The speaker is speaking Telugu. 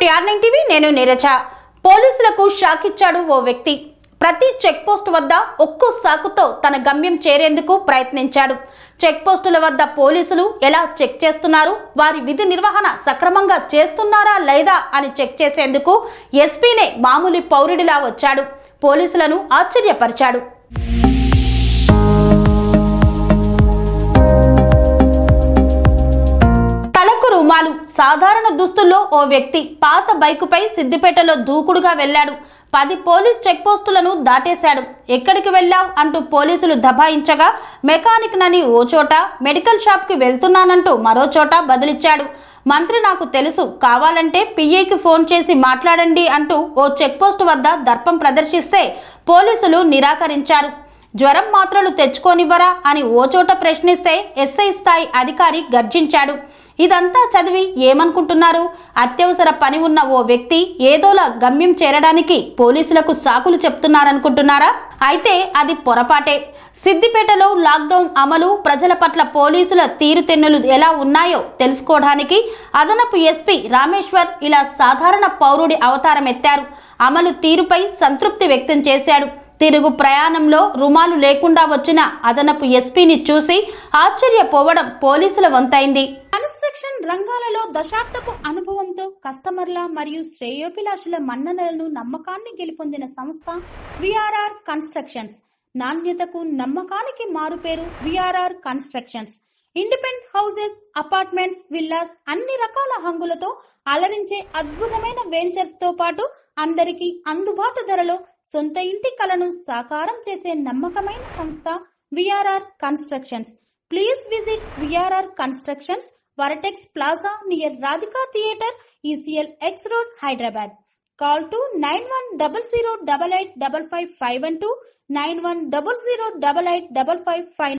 Tr9 Tv నేను నీరజ. పోలీసులకు షాక్ ఇచ్చాడు ఓ వ్యక్తి. ప్రతి చెక్ పోస్ట్ వద్ద ఒక్కో సాకుతో తన గమ్యం చేరేందుకు ప్రయత్నించాడు. చెక్ పోస్టుల వద్ద పోలీసులు ఎలా చెక్ చేస్తున్నారు, వారి విధి నిర్వహణ సక్రమంగా చేస్తున్నారా లేదా అని చెక్ చేసేందుకు ఎస్పీనే మామూలు పౌరుడిలా వచ్చాడు. పోలీసులను ఆశ్చర్యపరిచాడు. సాధారణ దుస్తుల్లో ఓ వ్యక్తి పాత బైకుపై సిద్దిపేటలో దూకుడుగా వెళ్లాడు. 10 పోలీస్ చెక్ పోస్టులను దాటేశాడు. ఎక్కడికి వెళ్ళావు అంటూ పోలీసులు దబాయించగా మెకానిక్ నని ఓ చోట, మెడికల్ షాప్ కి వెళ్తున్నానంటూ మరో చోట బదులిచ్చాడు. మంత్రి నాకు తెలుసు, కావాలంటే పిఏకి ఫోన్ చేసి మాట్లాడండి అంటూ ఓ చెక్ పోస్ట్ వద్ద దర్పం ప్రదర్శిస్తే పోలీసులు నిరాకరించారు. జ్వరం మాత్రలు తెచ్చుకోనివ్వరా అని ఓ చోట ప్రశ్నిస్తే ఎస్ఐ స్థాయి అధికారి గర్జించాడు. ఇదంతా చదివి ఏమనుకుంటున్నారు? అత్యవసర పని ఉన్న ఓ వ్యక్తి ఏదోలా గమ్యం చేరడానికి పోలీసులకు సాకులు చెప్తున్నారనుకుంటున్నారా? అయితే అది పొరపాటే. సిద్దిపేటలో లాక్డౌన్ అమలు, ప్రజల పట్ల పోలీసుల తీరుతెన్నులు ఎలా ఉన్నాయో తెలుసుకోవడానికి అదనపు ఎస్పీ రామేశ్వర్ ఇలా సాధారణ పౌరుడి అవతారం ఎత్తారు. అమలు తీరుపై సంతృప్తి వ్యక్తం చేశాడు. తిరుగు ప్రయాణంలో రుమాలు లేకుండా వచ్చిన అదనపు ఎస్పీని చూసి ఆశ్చర్యపోవడం పోలీసుల వంతైంది. కన్స్ట్రక్షన్ రంగాలలో దశాబ్దపు అనుభవంతో కస్టమర్ల మరియు శ్రేయోభిలాషుల మన్ననలను, నమ్మకాన్ని గెలుపొందిన సంస్థ విఆర్ఆర్ కన్స్ట్రక్షన్స్. నాణ్యతకు, నమ్మకానికి మారుపేరు VRR constructions. Independent houses, apartments, villas అన్ని రకాల హంగులతో అలరించే అద్భుతమైన వెంచర్స్ తో పాటు అందరికీ అందుబాటు ధరలో సొంత ఇంటి కలను సాకారం చేసే నమ్మకమైన సంస్థ VRR constructions. Please visit VRR constructions, Vertex plaza near Radhika theatre, ECL X Road, Hyderabad. Call to 910088555512, 9100885555.